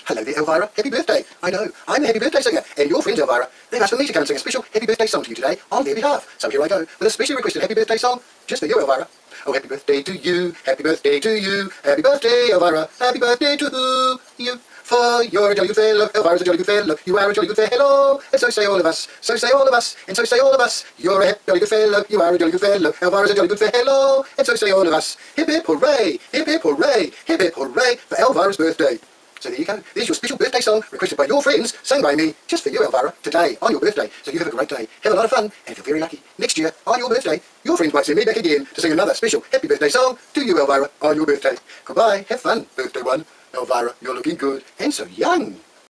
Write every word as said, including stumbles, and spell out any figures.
Hello there, Elvira. Happy birthday. I know, I'm the happy birthday singer, and your friends, Elvira, they've asked for me to come and sing a special happy birthday song to you today on their behalf. So here I go, with a specially requested happy birthday song, just for you, Elvira. Oh, happy birthday to you, happy birthday to you, happy birthday, Elvira, happy birthday to you. For you're a jolly good fellow, Elvira's a jolly good fellow, you are a jolly good fellow, and so say all of us, so say all of us, and so say all of us. You're a jolly good fellow, you are a jolly good fellow, Elvira's a jolly good fellow, and so say all of us. Hip hip hooray, hip hip hooray, hip hip hooray for Elvira's birthday. So there you go. There's your special birthday song requested by your friends, sung by me, just for you, Elvira, today on your birthday. So you have a great day, have a lot of fun, and feel very lucky. Next year, on your birthday, your friends might send me back again to sing another special happy birthday song to you, Elvira, on your birthday. Goodbye, have fun, birthday one. Elvira, you're looking good and so young.